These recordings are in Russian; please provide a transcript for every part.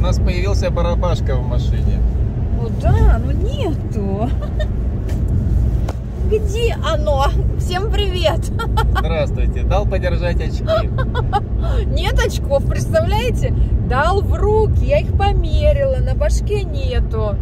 нас появился барабашка в машине. Ну да, ну нету. Где оно? Всем привет. Здравствуйте. Дал подержать очки. Нет очков, представляете? Дал в руки, я их померила, на башке нету.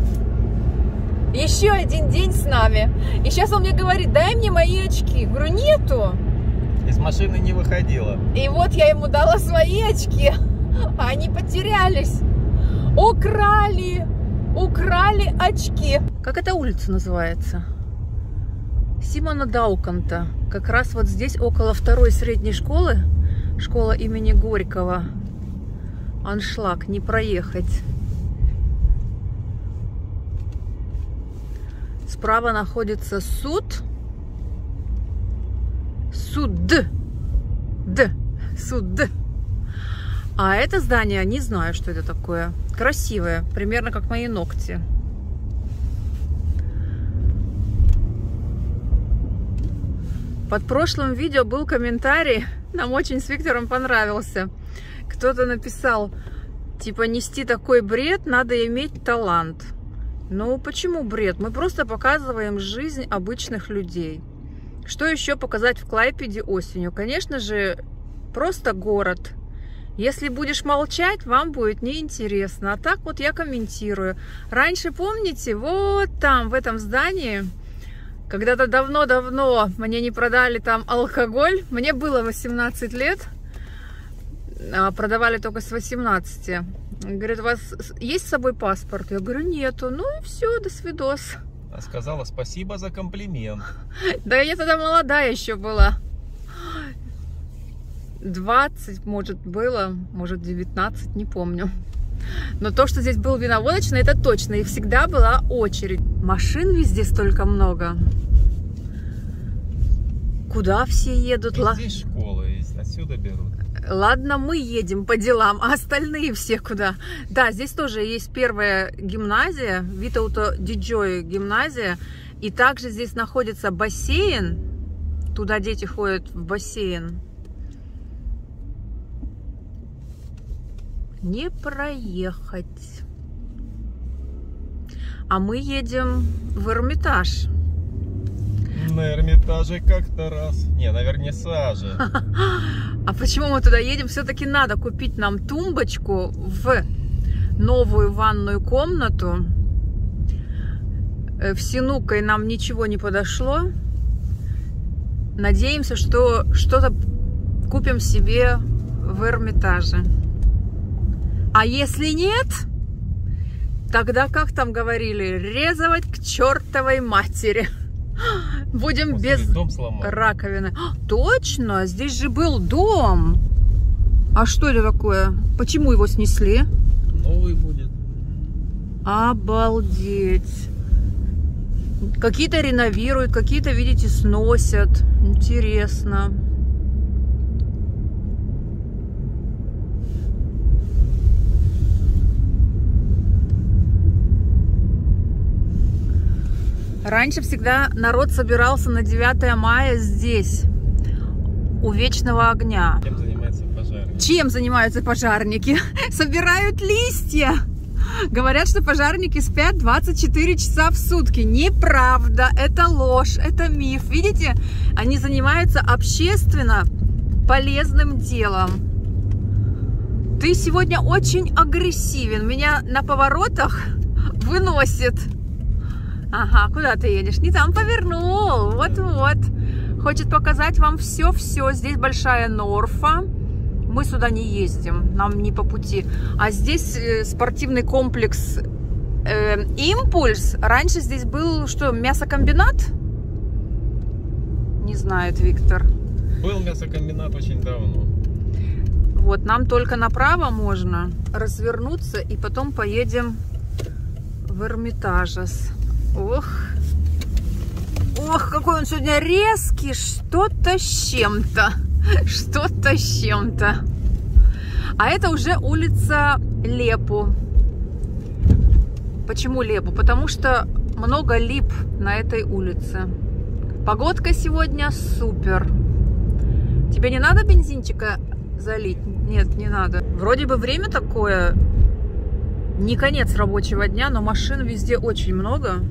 Еще один день с нами. И сейчас он мне говорит, дай мне мои очки. Говорю, нету. Из машины не выходила. И вот я ему дала свои очки, а они потерялись. Украли очки. Как эта улица называется? Симона Дауканта. Как раз вот здесь, около второй средней школы, школа имени Горького. Аншлаг, не проехать. Справа находится суд. Суд. А это здание, не знаю, что это такое. Красивое, примерно как мои ногти. Под прошлым видео был комментарий, нам очень с Виктором понравился. Кто-то написал, типа, нести такой бред, надо иметь талант. Ну, почему бред? Мы просто показываем жизнь обычных людей. Что еще показать в Клайпеде осенью? Конечно же, просто город. Если будешь молчать, вам будет неинтересно. А так вот я комментирую. Раньше, помните, вот там, в этом здании, когда-то давно-давно мне не продали там алкоголь. Мне было 18 лет, а продавали только с 18. Говорят, у вас есть с собой паспорт? Я говорю, нету. Ну и все, до свидос. Она сказала, спасибо за комплимент. Да я тогда молодая еще была. 20, может, было, может, 19, не помню. Но то, что здесь был виноводочный, это точно. И всегда была очередь. Машин везде столько много. Куда все едут? Здесь школа есть, отсюда берут. Ладно, мы едем по делам, а остальные все куда? Да, здесь тоже есть первая гимназия, Витауто Диджой гимназия. И также здесь находится бассейн. Туда дети ходят в бассейн. Не проехать. А мы едем в Эрмитаж. На Эрмитаже как-то раз. Не, на Вернисаже. А почему мы туда едем? Все-таки надо купить нам тумбочку в новую ванную комнату. В Синукой нам ничего не подошло. Надеемся, что что-то купим себе в Эрмитаже. А если нет, тогда, как там говорили, резать к чертовой матери. Будем без раковины. Точно, здесь же был дом. А что это такое? Почему его снесли? Новый будет. Обалдеть. Какие-то реновируют, какие-то, видите, сносят. Интересно. Раньше всегда народ собирался на 9 мая здесь, у Вечного огня. Чем занимаются пожарники? Чем занимаются пожарники? Собирают листья. Говорят, что пожарники спят 24 часа в сутки. Неправда, это ложь, это миф. Видите, они занимаются общественно полезным делом. Ты сегодня очень агрессивен. Меня на поворотах выносит. Ага, куда ты едешь? Не там повернул. Вот-вот. Хочет показать вам все-все. Здесь большая Норфа. Мы сюда не ездим. Нам не по пути. А здесь спортивный комплекс Импульс. Раньше здесь был, что, мясокомбинат? Не знает Виктор. Был мясокомбинат очень давно. Вот, нам только направо можно развернуться. И потом поедем в Эрмитажес. Ох, ох, какой он сегодня резкий, что-то с чем-то, что-то с чем-то. А это уже улица Лепу. Почему Лепу? Потому что много лип на этой улице. Погодка сегодня супер. Тебе не надо бензинчика залить? Нет, не надо. Вроде бы время такое Не конец рабочего дня, но машин везде очень много.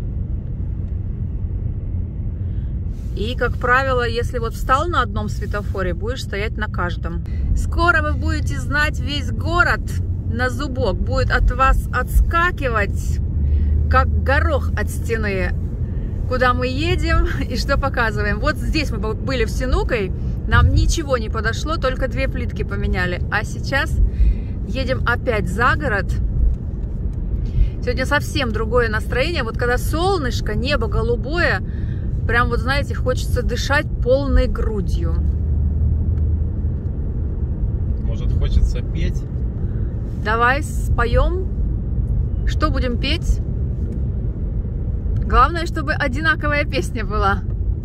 И, как правило, если вот встал на одном светофоре, будешь стоять на каждом. Скоро вы будете знать весь город на зубок. Будет от вас отскакивать, как горох от стены. Куда мы едем и что показываем. Вот здесь мы были в Синукой. Нам ничего не подошло, только 2 плитки поменяли. А сейчас едем опять за город. Сегодня совсем другое настроение. Вот когда солнышко, небо голубое, прям вот, знаете, хочется дышать полной грудью. Может, хочется петь? Давай споем. Что будем петь? Главное, чтобы одинаковая песня была.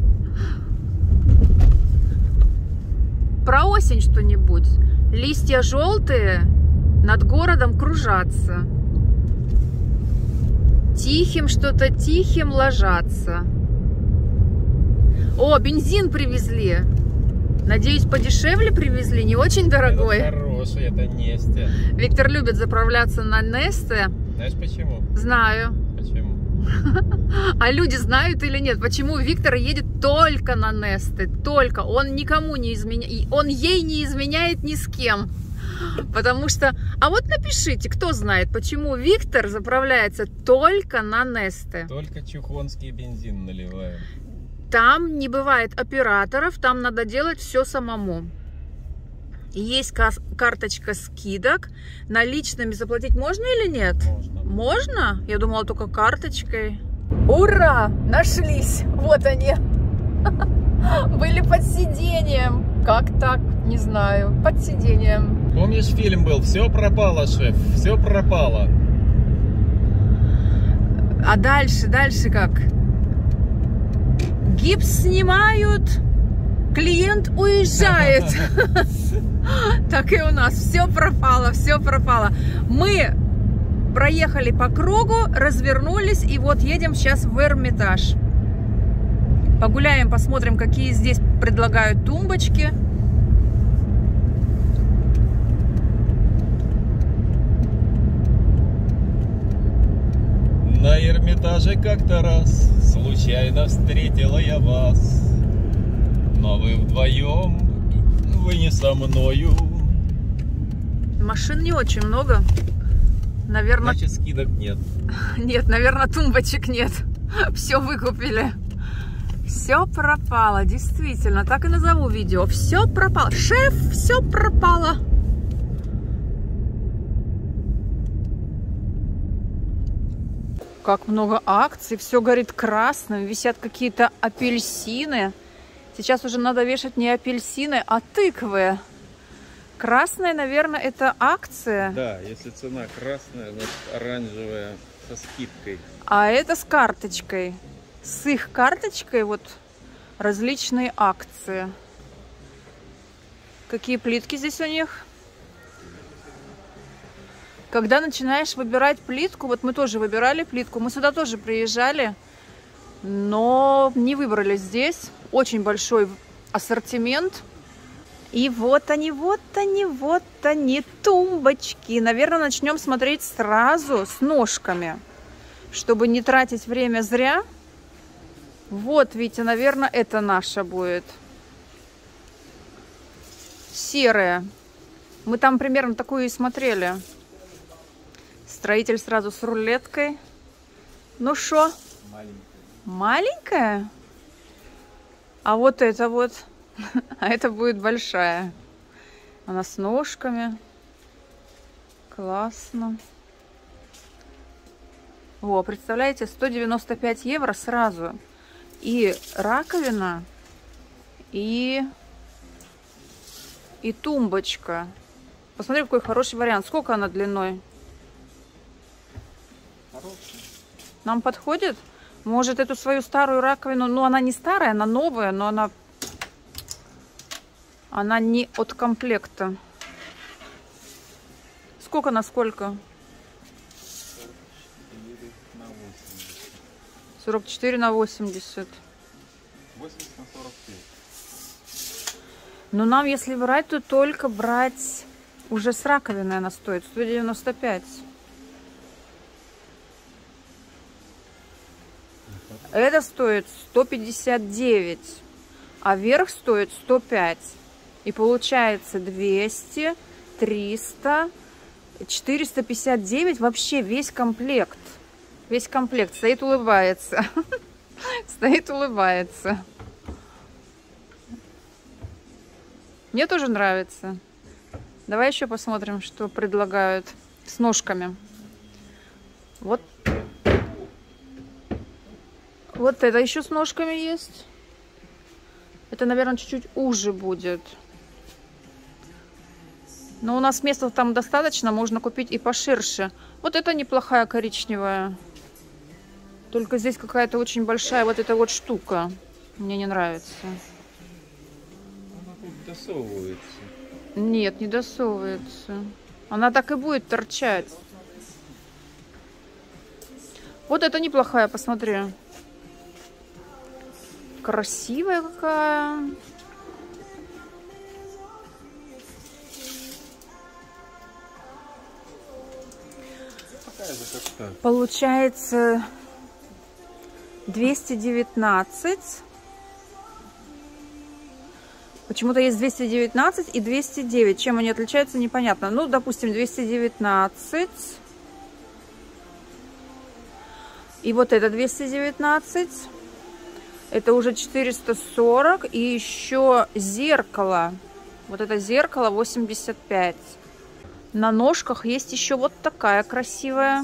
Про осень что-нибудь. Листья желтые над городом кружатся. Тихим что-то тихим ложатся. О, бензин привезли. Надеюсь, подешевле привезли, не очень дорогой. Это хороший, это Несте. Виктор любит заправляться на Несте. Знаешь почему? Знаю. Почему? А люди знают или нет, почему Виктор едет только на Несте? Только. Он никому не изменяет. Он ей не изменяет ни с кем. Потому что... А вот напишите, кто знает, почему Виктор заправляется только на Несте. Только чухонский бензин наливаем. Там не бывает операторов, там надо делать все самому. Есть карточка скидок. Наличными заплатить можно или нет? Можно. Можно? Я думала, только карточкой. Ура! Нашлись! Вот они. Были под сиденьем. Как так? Не знаю. Под сиденьем. Помнишь, фильм был «Все пропало, шеф, все пропало». А дальше как? Гипс снимают, клиент уезжает. Так и у нас. Все пропало, все пропало. Мы проехали по кругу, развернулись и вот едем сейчас в Эрмитаж. Погуляем, посмотрим, какие здесь предлагают тумбочки. На Эрмитаже как-то раз случайно встретила я вас. Но вы вдвоем, вы не со мною. Машин не очень много. Наверное... Значит, скидок нет. Нет, наверное, тумбочек нет. Все выкупили. Все пропало, действительно. Так и назову видео. Все пропало. Шеф, все пропало. Как много акций. Все горит красным. Висят какие-то апельсины. Сейчас уже надо вешать не апельсины, а тыквы. Красная, наверное, это акция. Да, если цена красная, значит оранжевая со скидкой. А это с карточкой. С их карточкой вот различные акции. Какие плитки здесь у них? Когда начинаешь выбирать плитку, вот мы тоже выбирали плитку, мы сюда тоже приезжали, но не выбрали здесь. Очень большой ассортимент. И вот они, тумбочки. Наверное, начнем смотреть сразу с ножками, чтобы не тратить время зря. Вот, Витя, наверное, это наша будет. Серая. Мы там примерно такую и смотрели. Строитель сразу с рулеткой. Ну шо? Маленькая? А вот это вот. А это будет большая. Она с ножками. Классно. Во, представляете, 195 евро сразу. И раковина, и тумбочка. Посмотри, какой хороший вариант. Сколько она длиной? Хороший. Нам подходит? Может, эту свою старую раковину, ну, она не старая, она новая, но она не от комплекта. Сколько на сколько? 44 на 80. 80 на 45. Но нам, если брать, то только брать уже с раковиной она стоит 195. Это стоит 159, а верх стоит 105. И получается 200, 300, 459, вообще весь комплект. Весь комплект. Стоит, улыбается. Стоит, улыбается. Мне тоже нравится. Давай еще посмотрим, что предлагают с ножками. Вот. Вот это еще с ножками есть. Это, наверное, чуть-чуть уже будет. Но у нас места там достаточно, можно купить и поширше. Вот это неплохая коричневая. Только здесь какая-то очень большая вот эта вот штука. Мне не нравится. Она тут досовывается. Нет, не досовывается. Она так и будет торчать. Вот это неплохая, посмотри. Красивая какая. Получается 219. Почему-то есть 219 и 209. Чем они отличаются, непонятно. Ну, допустим, 219. И вот это 219. Это уже 440. И еще зеркало. Вот это зеркало 85. На ножках есть еще вот такая красивая.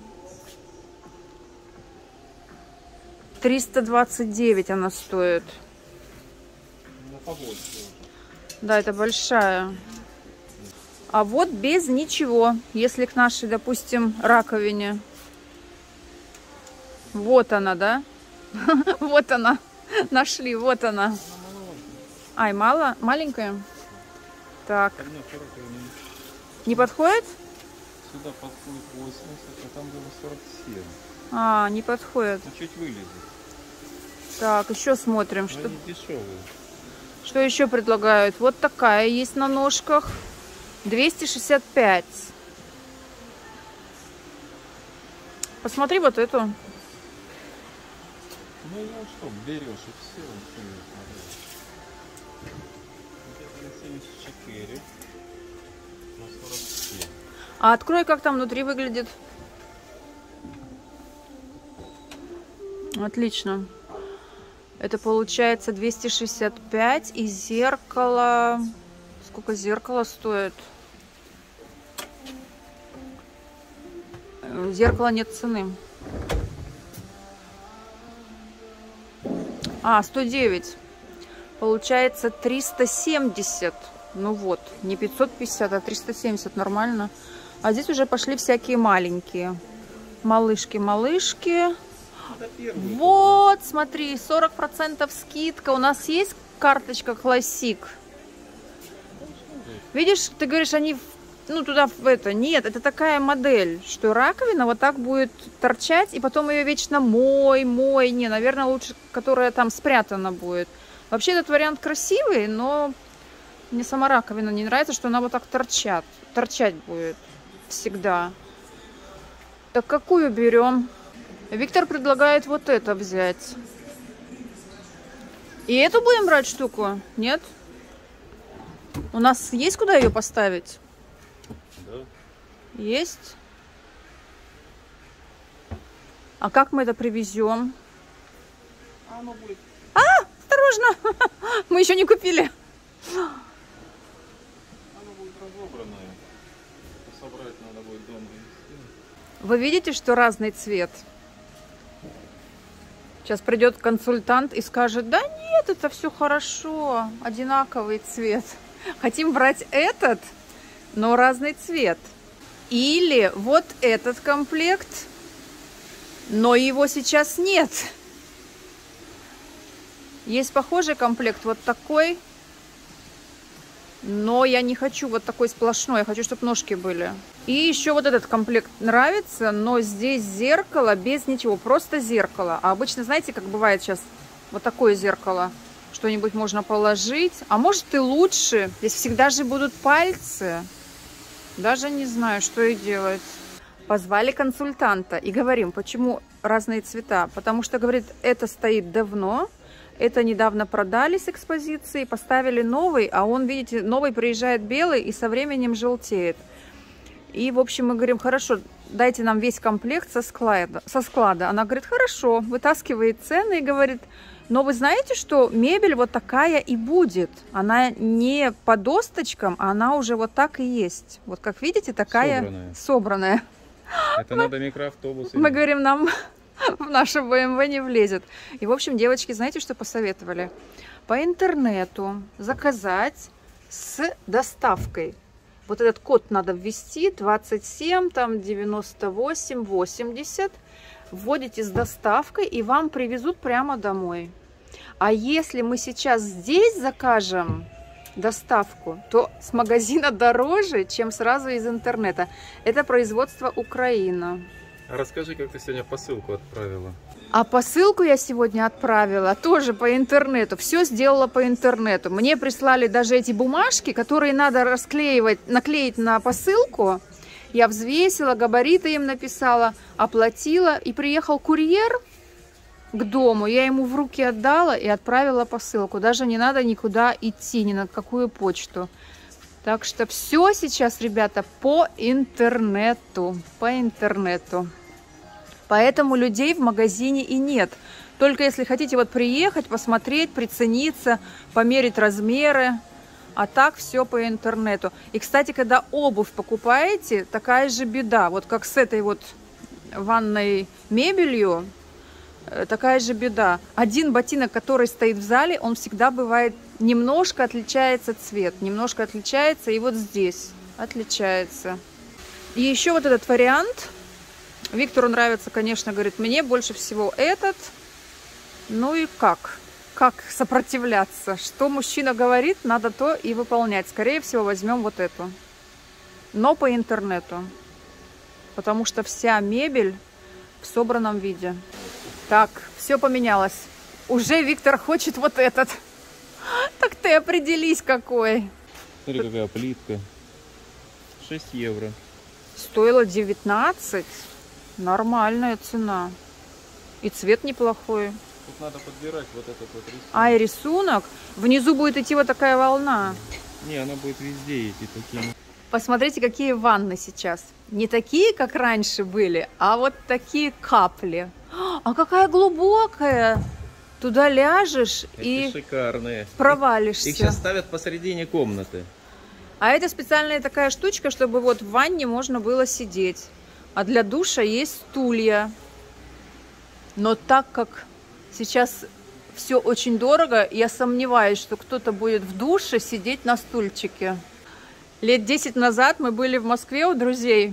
329 она стоит. Да, это большая. А вот без ничего. Если к нашей, допустим, раковине. Вот она, да? Вот она. Нашли, вот она. Ай, мало? Маленькая? Так. Не подходит? Сюда подходит 80, а там было 47. А, не подходит. Ну, чуть вылезет. Так, еще смотрим, что... Они дешевые. Что еще предлагают? Вот такая есть на ножках. 265. Посмотри вот эту. Ну, я что, берешь и все. 74. На 47. А открой, как там внутри выглядит. Отлично. Это получается 265 и зеркало. Сколько зеркало стоит? Зеркала нет цены. А, 109. Получается 370. Ну вот, не 550, а 370, нормально. А здесь уже пошли всякие маленькие. Малышки. Вот, смотри, 40% скидка. У нас есть карточка Classic. Видишь, ты говоришь, они, ну, туда, в это. Нет, это такая модель, что раковина вот так будет торчать, и потом ее вечно мой. Не, наверное, лучше, которая там спрятана будет. Вообще, этот вариант красивый, но мне сама раковина не нравится, что она вот так торчать будет всегда. Так какую берем? Виктор предлагает вот это взять. И эту будем брать штуку? Нет? У нас есть куда ее поставить? Да. Есть? А как мы это привезем? Оно будет... Осторожно! Мы еще не купили. Оно будет разобранное. Это собрать надо будет дома. Вы видите, что разный цвет? Сейчас придет консультант и скажет: да нет, это все хорошо, одинаковый цвет. Хотим брать этот, но разный цвет. Или вот этот комплект, но его сейчас нет. Есть похожий комплект, вот такой. Но я не хочу вот такой сплошной, я хочу, чтобы ножки были. И еще вот этот комплект нравится, но здесь зеркало без ничего, просто зеркало. А обычно, знаете, как бывает сейчас, вот такое зеркало, что-нибудь можно положить. А может и лучше, здесь всегда же будут пальцы. Даже не знаю, что и делать. Позвали консультанта и говорим, почему разные цвета, потому что, говорит, это стоит давно, это недавно продали с экспозиции, поставили новый, а он, видите, новый приезжает белый и со временем желтеет. И, в общем, мы говорим, хорошо, дайте нам весь комплект со склада. Она говорит, хорошо, вытаскивает цены и говорит, но вы знаете, что мебель вот такая и будет. Она не по досточкам, а она уже вот так и есть. Вот как видите, такая собранная. Это надо микроавтобус. Мы говорим, нам в наше BMW не влезет. И, в общем, девочки, знаете, что посоветовали? По интернету заказать с доставкой. Вот этот код надо ввести, 27, там 98, 80. Вводите с доставкой, и вам привезут прямо домой. А если мы сейчас здесь закажем доставку, то с магазина дороже, чем сразу из интернета. Это производство Украина. А расскажи, как ты сегодня посылку отправила? А посылку я сегодня отправила тоже по интернету. Все сделала по интернету. Мне прислали даже эти бумажки, которые надо расклеивать, наклеить на посылку. Я взвесила, габариты им написала, оплатила. И приехал курьер к дому. Я ему в руки отдала и отправила посылку. Даже не надо никуда идти, ни на какую почту. Так что все сейчас, ребята, по интернету. По интернету. Поэтому людей в магазине и нет. Только если хотите вот приехать, посмотреть, прицениться, померить размеры. А так все по интернету. И, кстати, когда обувь покупаете, такая же беда. Вот как с этой вот ванной мебелью, такая же беда. Один ботинок, который стоит в зале, он всегда бывает, немножко отличается цвет. Немножко отличается, и вот здесь отличается. И еще вот этот вариант. Виктору нравится, конечно, говорит, мне больше всего этот. Ну и как? Как сопротивляться? Что мужчина говорит, надо то и выполнять. Скорее всего, возьмем вот эту. Но по интернету. Потому что вся мебель в собранном виде. Так, все поменялось. Уже Виктор хочет вот этот. Так ты определись, какой. Смотри, какая плитка. 6 евро. Стоило 19. Нормальная цена. И цвет неплохой. Тут надо подбирать вот этот вот рисунок. А, и рисунок. Внизу будет идти вот такая волна. Не, она будет везде идти таким. Посмотрите, какие ванны сейчас. Не такие, как раньше были, а вот такие капли. А какая глубокая. Туда ляжешь и шикарные. Провалишься. Их сейчас ставят посередине комнаты. А это специальная такая штучка, чтобы вот в ванне можно было сидеть. А для душа есть стулья. Но так как сейчас все очень дорого, я сомневаюсь, что кто-то будет в душе сидеть на стульчике. Лет 10 назад мы были в Москве у друзей.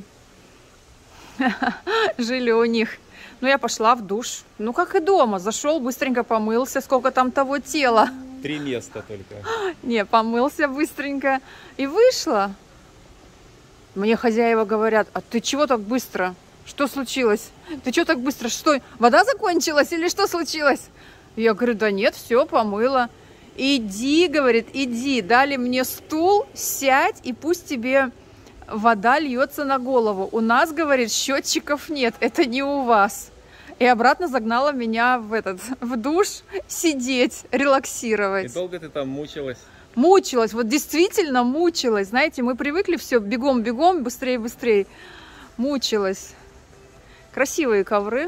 Жили у них. Ну, я пошла в душ. Ну, как и дома. Зашел, быстренько помылся. Сколько там того тела. 3 места только. Не, помылся быстренько. И вышла. Мне хозяева говорят, а ты чего так быстро? Что случилось? Ты что так быстро? Что, вода закончилась или что случилось? Я говорю, да нет, все, помыла. Иди, говорит, иди. Дали мне стул, сядь, и пусть тебе вода льется на голову. У нас, говорит, счетчиков нет, это не у вас. И обратно загнала меня в душ сидеть, релаксировать. И долго ты там мучилась? Мучилась, вот действительно мучилась. Знаете, мы привыкли все бегом-бегом, быстрее-быстрее. Мучилась. Красивые ковры.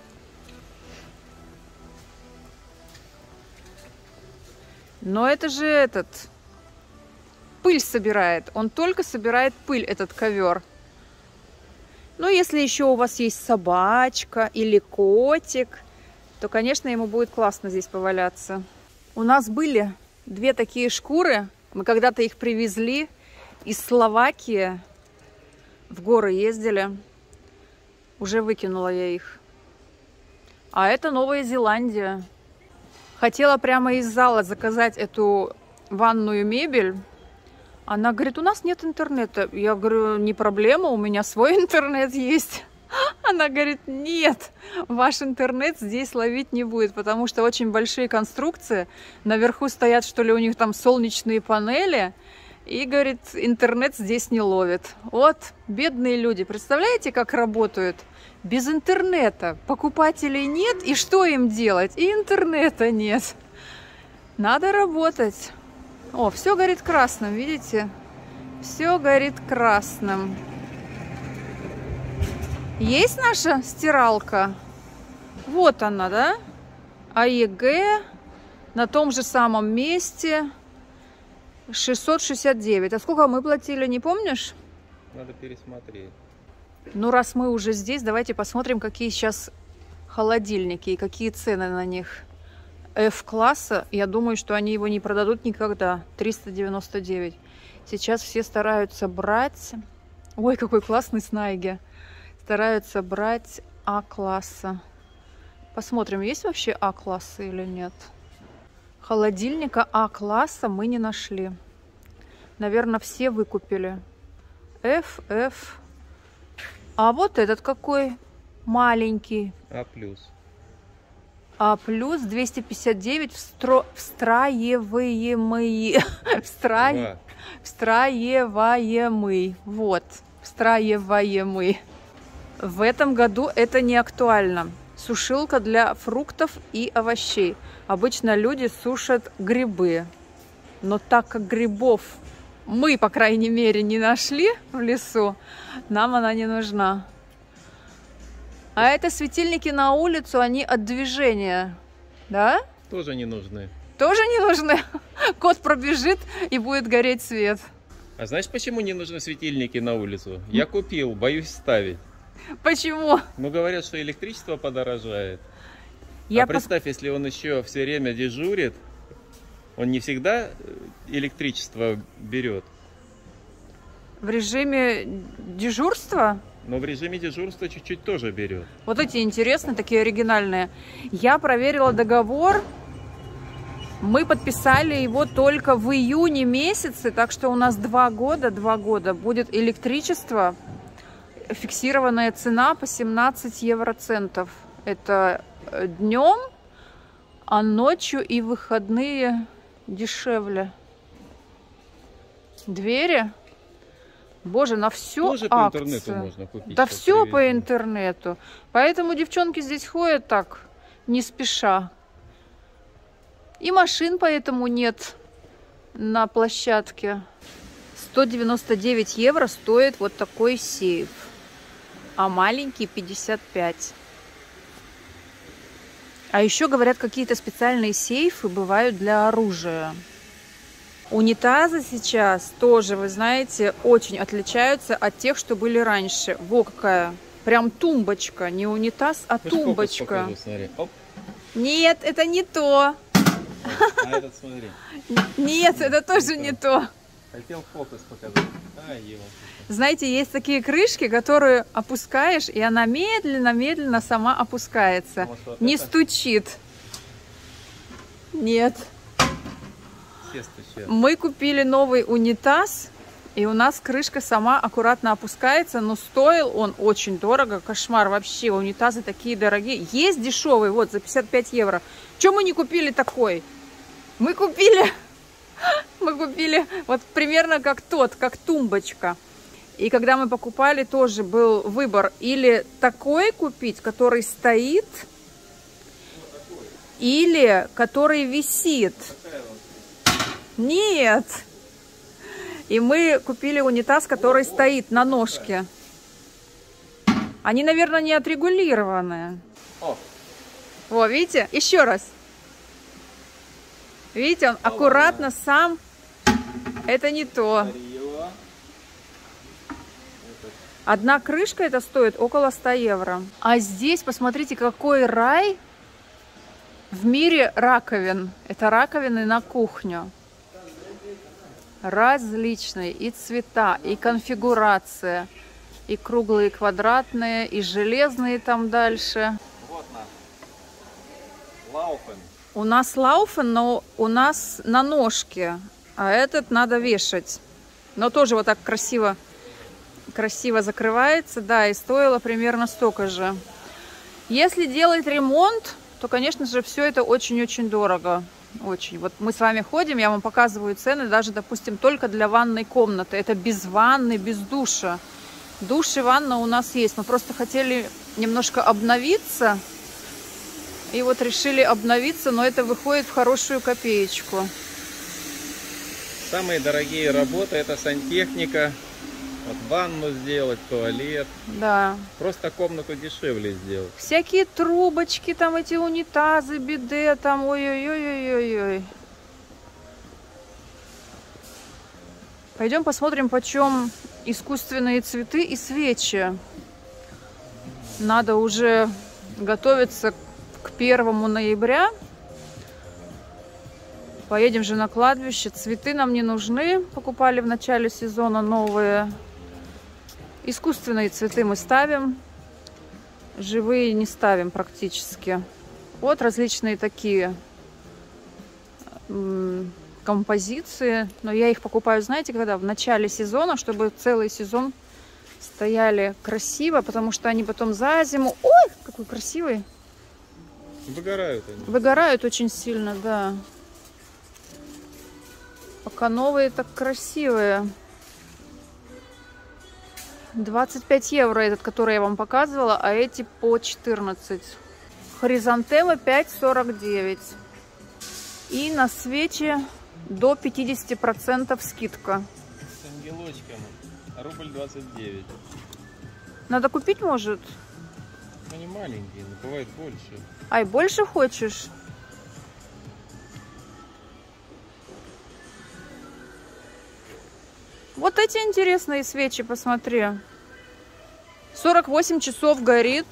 Но это же пыль собирает. Он только собирает пыль, этот ковер. Ну, если еще у вас есть собачка или котик, то, конечно, ему будет классно здесь поваляться. У нас были 2 такие шкуры. Мы когда-то их привезли из Словакии. В горы ездили. Уже выкинула я их. А это Новая Зеландия. Хотела прямо из зала заказать эту ванную мебель. Она говорит, у нас нет интернета. Я говорю, не проблема, у меня свой интернет есть. Она говорит, нет, ваш интернет здесь ловить не будет, потому что очень большие конструкции. Наверху стоят, что ли, у них там солнечные панели. И, говорит, интернет здесь не ловит. Вот, бедные люди. Представляете, как работают? Без интернета. Покупателей нет, и что им делать? И интернета нет. Надо работать. О, все горит красным, видите? Все горит красным. Есть наша стиралка? Вот она, да? АЕГ на том же самом месте. 669. А сколько мы платили, не помнишь? Надо пересмотреть. Ну, раз мы уже здесь, давайте посмотрим, какие сейчас холодильники и какие цены на них. F-класса, я думаю, что они его не продадут никогда. 399. Сейчас все стараются брать... Ой, какой классный Снайге. Стараются брать А-класса. Посмотрим, есть вообще А-класса или нет. Холодильника А-класса мы не нашли. Наверное, все выкупили. F. А вот этот какой маленький. А+. А+, 259 встраиваемый. Встраиваемый. Вот, встраиваемый. В этом году это не актуально. Сушилка для фруктов и овощей. Обычно люди сушат грибы. Но так как грибов мы, по крайней мере, не нашли в лесу, нам она не нужна. А это светильники на улицу, они от движения. Да? Тоже не нужны. Тоже не нужны? Кот пробежит и будет гореть свет. А знаешь, почему не нужны светильники на улицу? Я купил, боюсь ставить. Почему? Ну, говорят, что электричество подорожает. Я представь, если он еще все время дежурит, он не всегда электричество берет. В режиме дежурства? Но в режиме дежурства чуть-чуть тоже берет. Вот эти интересные, такие оригинальные. Я проверила договор. Мы подписали его только в июне месяце, так что у нас 2 года будет электричество. Фиксированная цена по 17 евроцентов. Это днем, а ночью и выходные дешевле. Двери? Боже, на все тоже по интернету можно купить. Да все по интернету. Поэтому девчонки здесь ходят так, не спеша. И машин поэтому нет на площадке. 199 евро стоит вот такой сейф. А маленький 55. А еще, говорят, какие-то специальные сейфы бывают для оружия. Унитазы сейчас тоже, вы знаете, очень отличаются от тех, что были раньше. Во, какая прям тумбочка. Не унитаз, а тумбочка. Покажу, смотри. Оп. Нет, это не то. А этот смотри. Нет, это тоже не то. Хотел фокус показать. Знаете, есть такие крышки, которые опускаешь, и она медленно сама опускается. Вот не это? Стучит. Нет. Мы купили новый унитаз, и у нас крышка сама аккуратно опускается, но стоил он очень дорого. Кошмар вообще, унитазы такие дорогие. Есть дешевый, вот, за 55 евро. Чего мы не купили такой? Мы купили вот примерно как тот, как тумбочка. И когда мы покупали, тоже был выбор или такой купить, который стоит, или который висит. Нет. И мы купили унитаз, который стоит на ножке. Они, наверное, не отрегулированные. О, видите? Еще раз. Видите, он аккуратно сам. Это не то. Одна крышка это стоит около 100 евро. А здесь, посмотрите, какой рай в мире раковин. Это раковины на кухню. Различные и цвета, и конфигурация. И круглые, и квадратные, и железные там дальше. Вот наш Лауфен. У нас Лауфен, но у нас на ножке. А этот надо вешать. Но тоже вот так красиво закрывается. Да, и стоило примерно столько же. Если делать ремонт, то, конечно же, все это очень-очень дорого. Очень. Вот мы с вами ходим, я вам показываю цены, даже, допустим, только для ванной комнаты. Это без ванны, без душа. Душ и ванна у нас есть. Мы просто хотели немножко обновиться. И вот решили обновиться, но это выходит в хорошую копеечку. Самые дорогие работы — это сантехника. Вот ванну сделать, туалет. Да. Просто комнату дешевле сделать. Всякие трубочки, там эти унитазы, биде, там ой-ой-ой-ой-ой. Пойдем посмотрим, почем искусственные цветы и свечи. Надо уже готовиться к 1 ноября. Поедем же на кладбище. Цветы нам не нужны. Покупали в начале сезона новые. Искусственные цветы мы ставим. Живые не ставим практически. Вот различные такие композиции. Но я их покупаю, знаете, когда? В начале сезона, чтобы целый сезон стояли красиво, потому что они потом за зиму... Ой, какой красивый! Выгорают они. Выгорают очень сильно, да. Пока новые, так красивые. 25 евро этот, который я вам показывала, а эти по 14. Хризантемы 5,49. И на свечи до 50% скидка. С ангелочками. Рубль 29. Надо купить, может? Они маленькие, но бывает больше. Ай, больше хочешь? Вот эти интересные свечи, посмотри. 48 часов горит.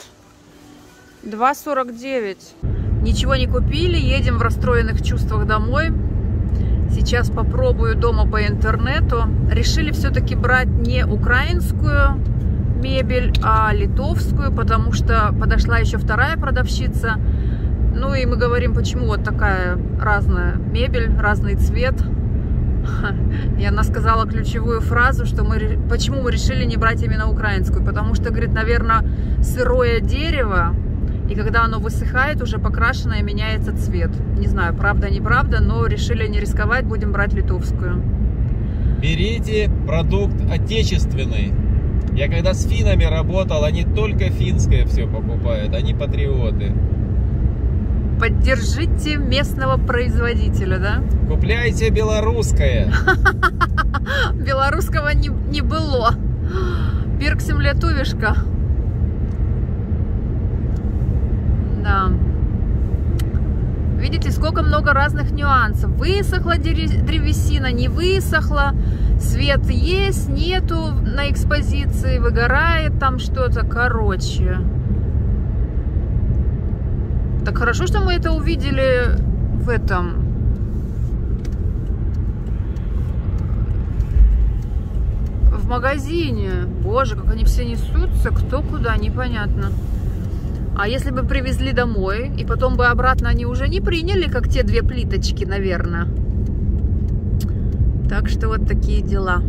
2,49. Ничего не купили, едем в расстроенных чувствах домой. Сейчас попробую дома по интернету. Решили все-таки брать не украинскую мебель, а литовскую, потому что подошла еще вторая продавщица. Ну и мы говорим, почему вот такая разная мебель, разный цвет. И она сказала ключевую фразу, что почему мы решили не брать именно украинскую. Потому что, говорит, наверное, сырое дерево, и когда оно высыхает, уже покрашенное, меняется цвет. Не знаю, правда, неправда, но решили не рисковать, будем брать литовскую. Берите продукт отечественный. Я когда с финнами работал, они только финское все покупают, они патриоты. Поддержите местного производителя, да? Купляйте белорусское. Белорусского не было. Пирксим летувишка. Да. Видите, сколько много разных нюансов. Высохла древесина, не высохла. Свет есть, нету на экспозиции. Выгорает там что-то. Короче. Так хорошо, что мы это увидели в этом. В магазине. Боже, как они все несутся. Кто куда, непонятно. А если бы привезли домой, и потом бы обратно они уже не приняли, как те две плиточки, наверное. Так что вот такие дела.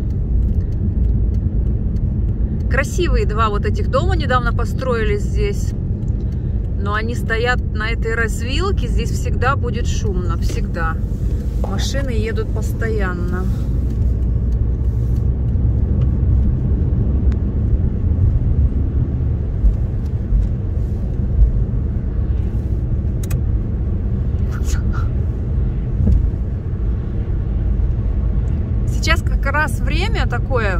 Красивые два вот этих дома недавно построили здесь. Но они стоят на этой развилке, здесь всегда будет шумно, всегда. Машины едут постоянно. Сейчас как раз время такое,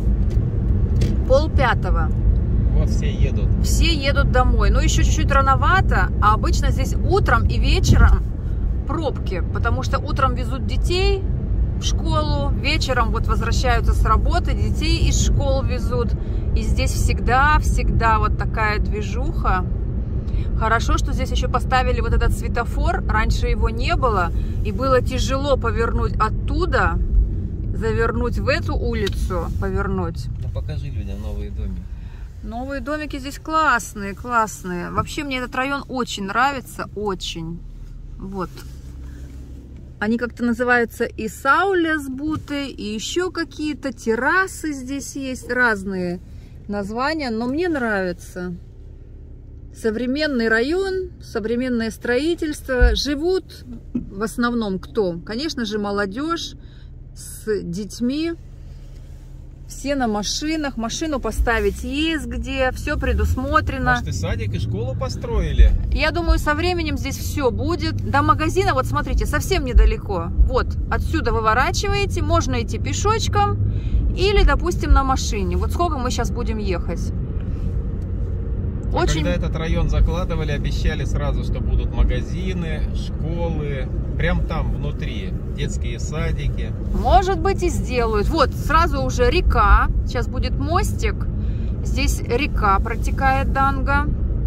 4:30. Вот все едут. Все едут домой. Но еще чуть-чуть рановато, а обычно здесь утром и вечером пробки, потому что утром везут детей в школу, вечером вот возвращаются с работы, детей из школ везут. И здесь всегда вот такая движуха. Хорошо, что здесь еще поставили вот этот светофор, раньше его не было, и было тяжело повернуть оттуда, завернуть в эту улицу, повернуть. Ну покажи людям новые домики. Новые домики здесь классные, классные. Вообще мне этот район очень нравится, очень. Вот. Они как-то называются и Саулесбуты, и еще какие-то террасы здесь есть, разные названия, но мне нравится. Современный район, современное строительство. Живут в основном кто? Конечно же, молодежь с детьми. Все на машинах. Машину поставить есть где. Все предусмотрено. Может, и садик, и школу построили? Я думаю, со временем здесь все будет. До магазина, вот смотрите, совсем недалеко. Вот, отсюда выворачиваете. Можно идти пешочком или, допустим, на машине. Вот сколько мы сейчас будем ехать. Когда этот район закладывали, обещали сразу, что будут магазины, школы, прям там внутри, детские садики. Может быть, и сделают. Вот, сразу уже река, сейчас будет мостик, здесь река протекает, Данга.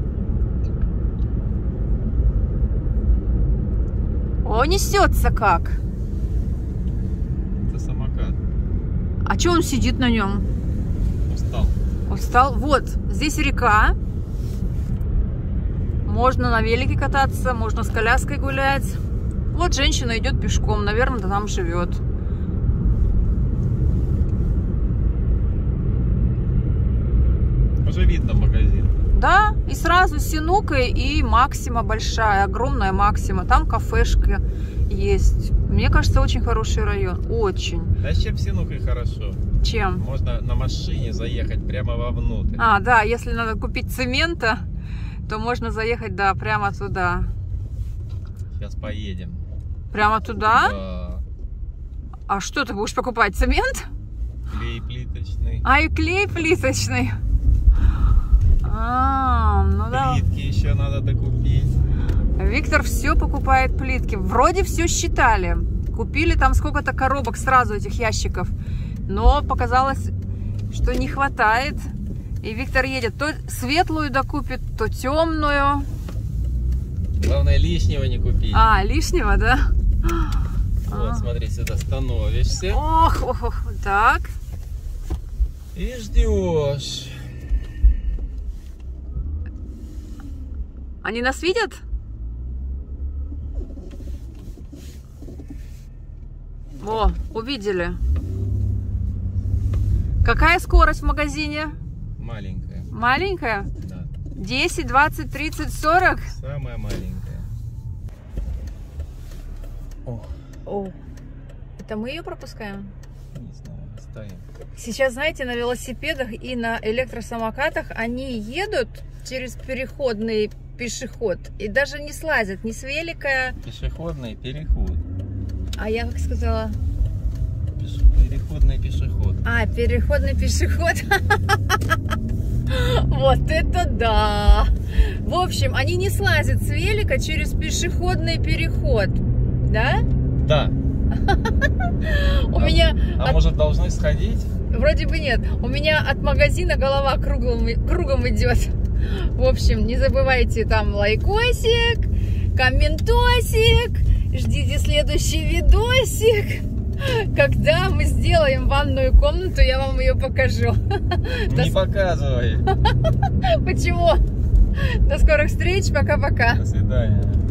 О, несется как. Это самокат. А что он сидит на нем? Устал. Устал. Вот, здесь река. Можно на велике кататься, можно с коляской гулять. Вот женщина идет пешком, наверное, там живет. Уже видно магазин. Да, и сразу Синука и Максима большая, огромная Максима. Там кафешка есть. Мне кажется, очень хороший район. Очень. Да чем Синукой хорошо? Чем? Можно на машине заехать прямо вовнутрь. А, да, если надо купить цемента, то можно заехать, да, прямо туда. Сейчас поедем. Прямо туда? Да. А что ты будешь покупать? Цемент? Клей плиточный. А, и клей плиточный. А, ну да. Плитки еще надо докупить. Виктор все покупает плитки. Вроде все считали. Купили там сколько-то коробок сразу этих ящиков. Но показалось, что не хватает. И Виктор едет, то светлую докупит, то темную. Главное, лишнего не купить. А, лишнего, да? Вот, смотри, сюда становишься. Ох, ох, ох, так. И ждешь. Они нас видят? О, увидели. Какая скорость в магазине? Маленькая. Маленькая? Да. 10, 20, 30, 40? Самая маленькая. О, это мы ее пропускаем? Не знаю, оставим. Сейчас, знаете, на велосипедах и на электросамокатах они едут через переходный пешеход и даже не слазят ни с велика. Пешеходный переход. А я как сказала? Переходный пешеход. А, переходный пешеход. Вот это да! В общем, они не слазят с велика через пешеходный переход. Да? Да. У меня... А может, должны сходить? Вроде бы нет. У меня от магазина голова кругом идет. В общем, не забывайте там лайкосик, комментосик. Ждите следующий видосик. Когда мы сделаем ванную комнату, я вам ее покажу. Не показывай. Почему? До скорых встреч. Пока-пока. До свидания.